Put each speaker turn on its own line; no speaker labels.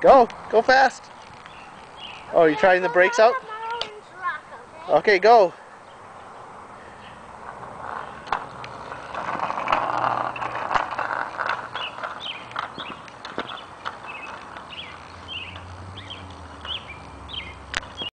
Go. Go fast. Oh, you're trying the brakes out? Okay, go.